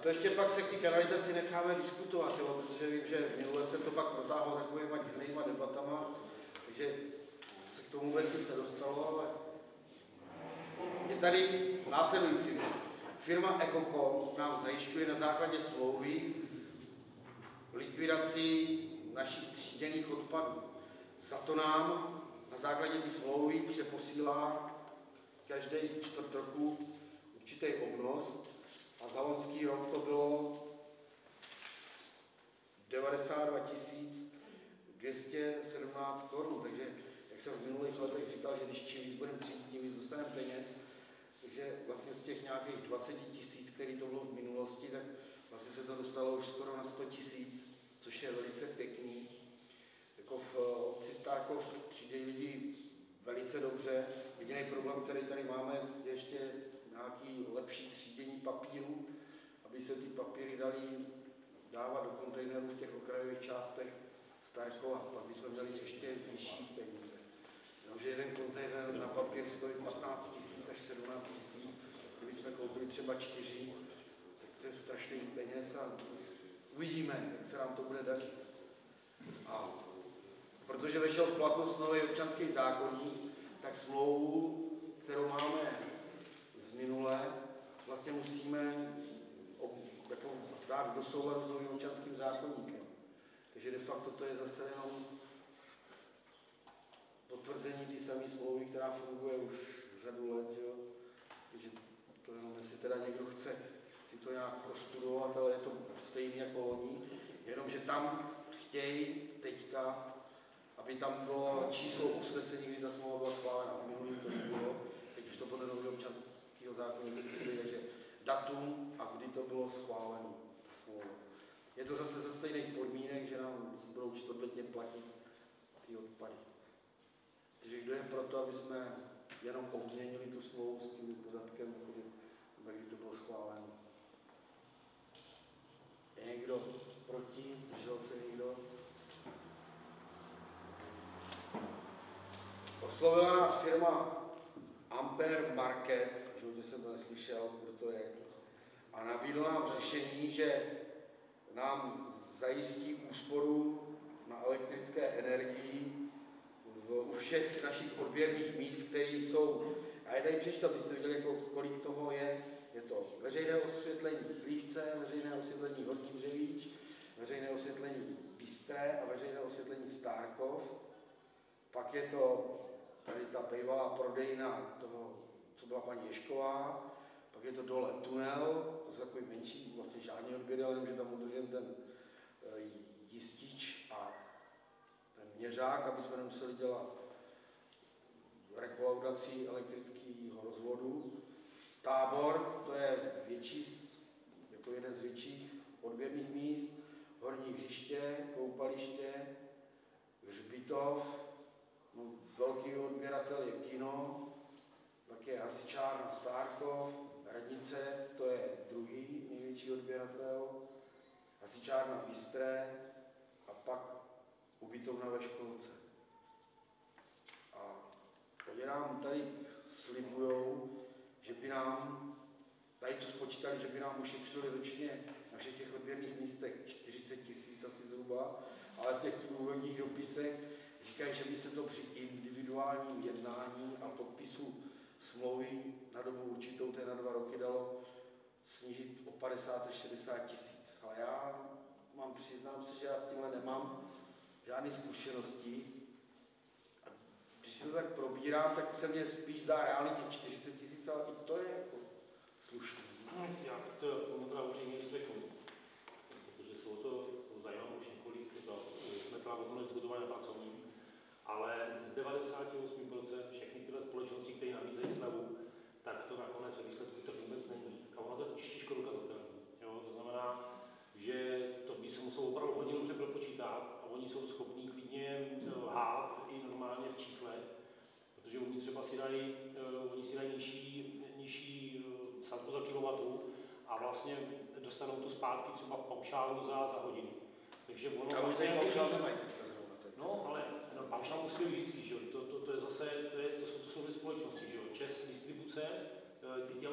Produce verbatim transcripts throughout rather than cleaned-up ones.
to ještě pak se k té kanalizaci necháme diskutovat, jo, protože vím, že minule jsem to pak protáhl takovýma divnýma debatama, takže se k tomu vůbec nic nedostalo, ale je tady následující věc. Firma Ecocom nám zajišťuje na základě smlouvy likvidaci našich tříděných odpadů. Za to nám na základě té smlouvy přeposílá každý čtvrt roku určitý obnos a za loňský rok to bylo devadesát dva tisíc dvě stě sedmnáct korun, takže jak jsem v minulých letech říkal, že když čím víc budeme třídit, tím víc dostaneme peněz, takže vlastně z těch nějakých dvacet tisíc, který to bylo v minulosti, tak vlastně se to dostalo už skoro na sto tisíc, což je velice pěkný. Jako v obci Stárkov třídí lidi velice dobře. Jediný problém, který tady máme, je ještě nějaký lepší třídění papíru, aby se ty papíry daly dávat do kontejnerů v těch okrajových částech Starkova. Pak bychom měli ještě vyšší peníze. Že jeden kontejner na papír stojí patnáct tisíc až sedmnáct tisíc, kdybychom koupili třeba čtyři, tak to je strašný peněz a uvidíme, jak se nám to bude dařit. A protože vešel v platnost nový občanský zákoník, tak smlouvu, kterou máme z minule, vlastně musíme jako dát do souladu s novým občanským zákoníkem. Takže de facto to je zase jenom potvrzení té samé smlouvy, která funguje už řadu let, že jo? Takže to jenom, jestli teda někdo chce si to nějak prostudovat, ale je to stejný jako oni, jenomže tam chtějí teďka, aby tam bylo číslo usnesení, kdy ta smlouva byla schválena. V minulým to nebylo, teď už to podle nového občanského zákoníku musí být, takže datum a kdy to bylo schváleno, ta smlouva. Je to zase ze stejných podmínek, že nám budou čtvrtletně platit ty odpady. Takže kdo je proto, aby jsme jenom obměnili tu smlouvu s tím podatkem, kdy to bylo schváleno? Je někdo proti? Zdržel se někdo? Oslovila nás firma Ampere Market, v životě jsem to neslyšel, kdo to je, a nabídla nám řešení, že nám zajistí úsporu na elektrické energii u všech našich odběrných míst, které jsou, a je tady přečtu, abyste viděli, jako, kolik toho je. Je to veřejné osvětlení Chlívce, veřejné osvětlení Horní Dřevíč, veřejné osvětlení Bystré a veřejné osvětlení Stárkov. Pak je to tady ta bývalá prodejna toho, co byla paní Ješková. Pak je to dole tunel, to jsou takový menší, vlastně žádný odběr, ale že tam udržím ten jistič a ten měřák, aby jsme nemuseli dělat rekolaudaci elektrického rozvodu. Tábor, to je větší, jako jeden z větších odběrných míst, horní hřiště, koupaliště, hřbitov, no, velký odběratel je kino, pak je hasičárna Stárkov, radnice, to je druhý největší odběratel, hasičárna Bystré a pak ubytovna ve Školce. A oni nám tady slibujou, že by nám, tady to spočítali, že by nám ušetřili ročně na všech těch odběrných místech čtyřicet tisíc asi zhruba, ale v těch průvodních dopisech říkají, že by se to při individuálním jednání a podpisu smlouvy na dobu určitou, to je na dva roky, dalo snížit o padesát až šedesát tisíc. Ale já mám, přiznám se, že já s tímhle nemám žádné zkušenosti. A když si to tak probírám, tak se mně spíš zdá reálně těch čtyřicet tisíc, ale i to je jako slušný. Já to teda určitě řeknu, protože jsou to zajímavé už několik, jsme teda o tomhle diskutovali na pracovním, ale z devadesát osm procent všechny tyhle společnosti, které nabízejí slevu, tak to nakonec ve výsledku to vůbec není. A ono to je totiž těžko dokazatelné. To znamená, že to by se muselo opravdu hodně dobře propočítat a oni jsou schopní klidně lhát i normálně v číslech, protože oni třeba si dají, oni si dají nižší, nižší sazbu za kilowattu a vlastně dostanou to zpátky třeba v paušálu za, za hodinu. Takže ono a vlastně... paušál nemají teďka zrovna. No, ale no, paušál musí být vždycky, že jo? To, to, to je zase, to, je, to, jsou, to jsou dvě společnosti, že jo? ČEZ distribuce dělá,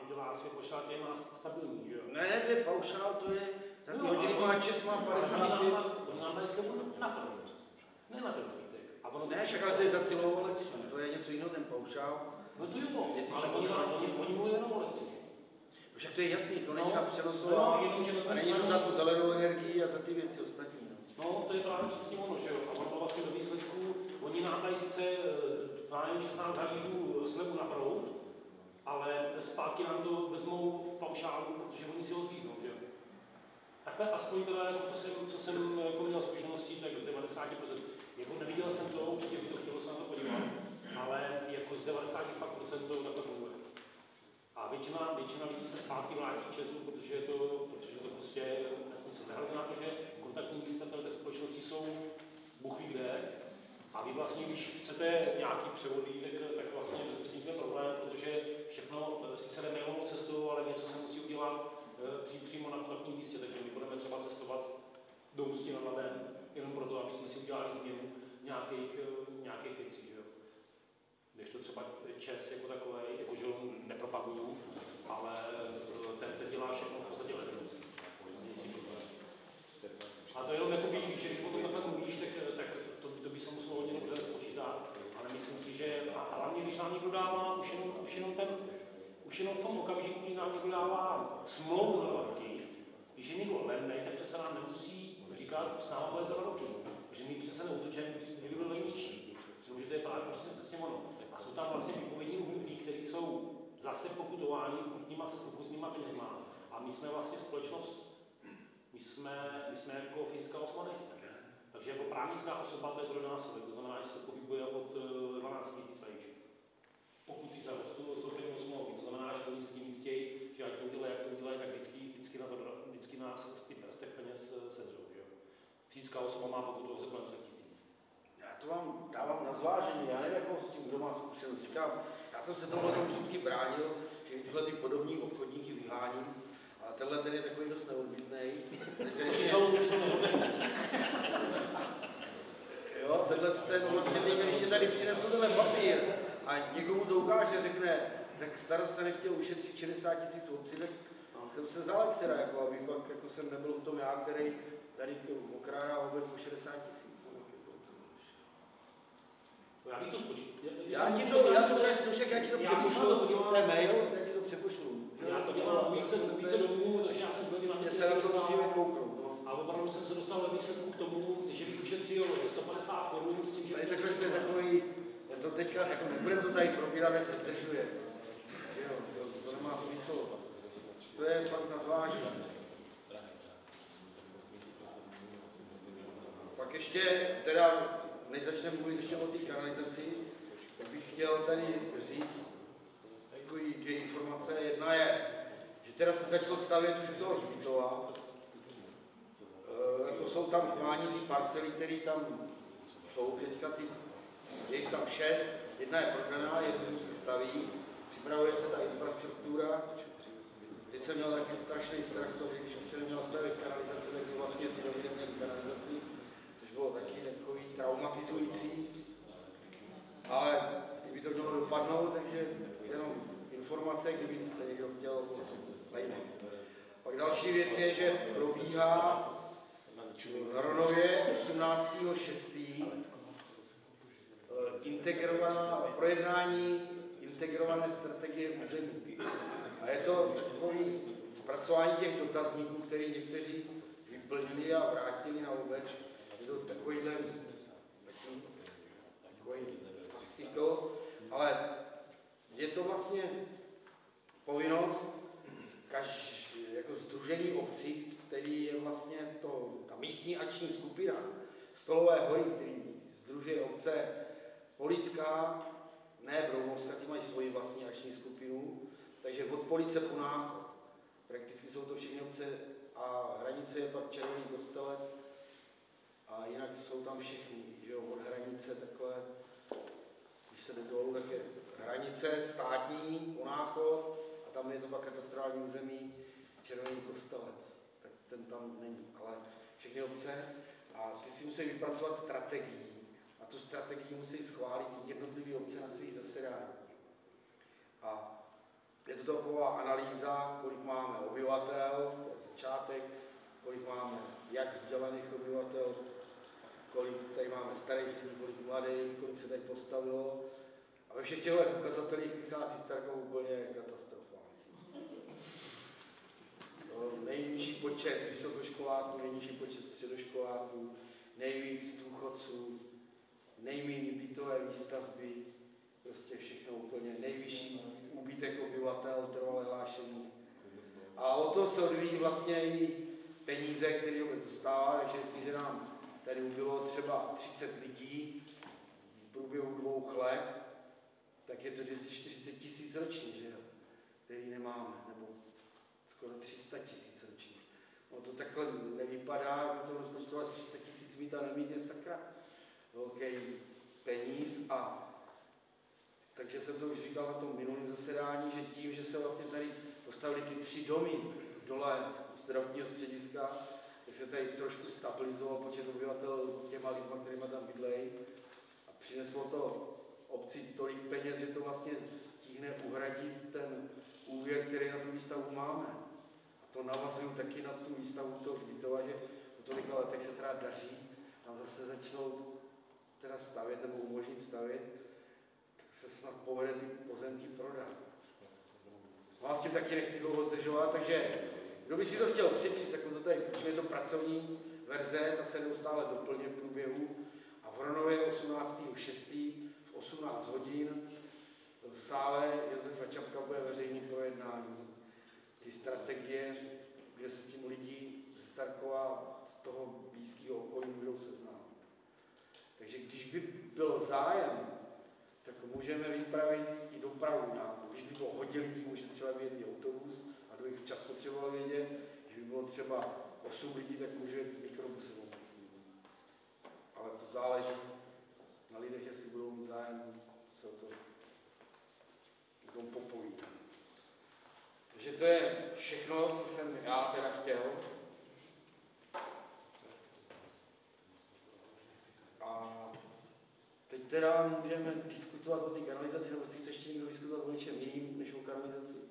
vydělá svě paušál, který má stabilní, že jo? Ne, ne, to je paušál, to je, za ty No, hodiny ale má on- čes, má ale padesát pět. Oni nám dají slevu na to, ne na ten zbytek. A ono Ne, však ale to je za silovou elektřinu, to je něco jiného, ten paušál. No to jo, Jestli ale všechno oni, to nám- není- oni, oni mluví jenom o elektřině. Však to je jasný, to není No, na přenosová, no, jenom, že na tom a není to straně- za tu zelenou energii a za ty věci ostatní. No. No, to je právě přesně ono, že jo? A ono vlastně do výsledku, oni nám dají sice právě šestnáct halířů slevu na proud, ale zpátky nám to vezmou v paušálu, protože oni si ho zvíhnou, že jo? Takhle aspoň teda, jako co jsem, co jsem jako měl zkušenosti, tak z devadesát procent. Jako neviděl jsem to, určitě by to chtělo se na to podívat, ale jako z devadesát procent to takhle funguje. A většina, většina lidí se zpátky vrátí Česu, protože to, protože to prostě nesmysl. Nehledě na to, že kontaktní místa té společnosti jsou Bůh ví kde. A vy vlastně, když chcete nějaký převodí, tak, tak vlastně vznikne problém, protože všechno sice jde mailovou cestou, ale něco se musí udělat pří, přímo na kontaktním místě. Takže my budeme třeba cestovat do Ústí nad Labem, jenom proto, aby jsme si udělali změnu nějakých, nějakých věcí. Že jo? Když to třeba Čes jako takový, jako že ho nepropaguju, ale ten, ten dělá všechno v podstatě lednici. A to jenom jako vidíš, že když o tom takhle mluvíš, tak, tak to, to by se muselo hodně dobře spočítat, ale myslím si, že a hlavně, když nám někdo dává už jenom, už jenom ten, už jenom v tom okamžiku, kdy nám někdo dává smlouvu na dva roky, když je někdo levnej, tak přece nám nemusí říkat, s náma bude dva roky, protože my přece neutečeme, kdyby byl levnější, protože to je právě prostě s tím ono. A jsou tam vlastně výpovědní uhlí, které jsou zase pokutováni ukutníma penězma. A my jsme vlastně společnost, my jsme, my jsme jako fyzická osoba nejsme. Takže jako právnická osoba to je trojnásobek, to znamená, že se pohybuje od dvanáct tisíc vejš. Pokuty za odstoupení od smlouvy, to znamená, že oni se tím jistějí, že ať to udělají, jak to udělají, tak vždycky, vždycky, na to, vždycky nás z těch peněz sedřou. Fyzická osoba má pokutu asi kolem tři tisíc. Já to vám dávám na zvážení, já nevím, jako s tím, kdo má zkušenost. Říkám, já jsem se tomu vždycky bránil, že tyhle ty podobní obchodníky vyháním, ale tenhle ten je takový dost neodbitnej. Ty jsou, ty jsou nejlepší. Jo, tenhle ten vlastně teď, když je tady přinesl tenhle papír a někomu to ukáže, řekne, tak starosta nechtěl ušetřit šedesát tisíc obcí, tak jsem se zalek teda, jako, aby pak jako jsem nebyl v tom já, který tady okrádá vůbec o šedesát tisíc. Já bych to spočítal. Já ti to, já to, Dušek, já ti to přepošlu, to je mail, já ti to přepošlu. Já to dělám více, více domů, takže já jsem byl na mě se na to musíme kouknout. No. A opravdu jsem se dostal ve výsledku k tomu, že bych ušetřil sto padesát korun s tím, že... Tady takhle jste takový, to teďka, jako nebudeme to tady probírat, jak se zdržuje. Že jo, to, to nemá smysl. To je fakt na zvážení. Pak ještě, teda, než začneme mluvit ještě o té kanalizaci, tak bych chtěl tady říct takový dvě informace. Jedna je, že teda se začalo stavět už u toho Hřbitova. E, jako jsou tam chváni ty parcely, které tam jsou teďka, ty, je jich tam šest, jedna je prodaná, jednu se staví, připravuje se ta infrastruktura. Teď jsem měl taky strašný strach z toho, že když by se neměla stavět kanalizace, tak by vlastně ty domy neměly kanalizaci, což bylo taky takový traumatizující. Ale kdyby to mělo dopadnout, takže jenom informace, kdyby se někdo chtěl zajímat. Pak další věc je, že probíhá na Ronově osmnáctého šestého integrovaná projednání integrované strategie území. A je to takový zpracování těch dotazníků, které někteří vyplnili a vrátili na vůbec. Je to takovýhle takový, takový fascikl, ale je to vlastně povinnost kaž, jako sdružení obcí, který je vlastně to, ta místní akční skupina Stolové hory, který sdružuje obce Polická, ne Broumovská, ty mají svoji vlastní akční skupinu, takže od Police po Náchod. Prakticky jsou to všechny obce a hranice je pak Červený Kostelec a jinak jsou tam všechny, že jo, od hranice takhle, když se jde dolů, tak je hranice státní po Náchod a tam je to pak katastrální území Červený Kostelec, tak ten tam není, ale všechny obce a ty si musí vypracovat strategii a tu strategii musí schválit jednotlivé obce na svých zasedáních. A je to taková analýza, kolik máme obyvatel, to je začátek, kolik máme jak vzdělaných obyvatel, kolik tady máme starých lidí, kolik mladých, kolik se tady postavilo. A ve všech těchto ukazatelích vychází Starkov úplně katastrofálně. Nejnižší počet vysokoškoláků, nejnižší počet středoškoláků, nejvíc důchodců, nejméně bytové výstavby, prostě všechno úplně, nejvyšší úbytek obyvatel, trvale hlášených. A o to se odvíjí vlastně i peníze, které vůbec zůstává, takže jestliže nám tady bylo třeba třicet lidí v průběhu dvou let, tak je to dvě stě čtyřicet tisíc ročně, že jo, který nemáme, nebo skoro tři sta tisíc ročně. No to takhle nevypadá, jako to rozpočtové tři sta tisíc mít a nemít je sakra velký peníz. A takže jsem to už říkal na tom minulém zasedání, že tím, že se vlastně tady postavili ty tři domy dole zdravotního střediska, tak se tady trošku stabilizoval počet obyvatel těma lidma, kterýma tam bydlejí. A přineslo to obci tolik peněz, že to vlastně stihne uhradit ten úvěr, který na tu výstavu máme. A to navazuju taky na tu výstavu toho Hřbitova, že po tolika letech se teda daří tam zase začnou teda stavět nebo umožnit stavět, tak se snad povede ty pozemky prodat. No a s tím taky nechci dlouho zdržovat, takže kdo by si to chtěl přečíst, tak to tady, protože je to pracovní verze, ta se neustále doplně v průběhu. A v Hronově osmnáctého šestého v osmnáct hodin v sále Josefa Čapka bude veřejný projednání. Ty strategie, kde se s tím lidi ze Starkova, z toho blízkého okolí můžou seznámit. Takže když by byl zájem, tak můžeme vypravit i dopravu nějakou. Když by bylo hodně lidí, může třeba vyjet i autobus, a to bych včas potřeboval vědět. Když by bylo třeba osm lidí, tak může jet s mikrobusem obecným. Ale to záleží na lidech, jestli budou mít zájem, co to o tom popovídá. Takže to je všechno, co jsem já teda chtěl. A teď teda můžeme diskutovat o té kanalizaci, nebo si chce ještě někdo diskutovat o něčem jiným, než o kanalizaci?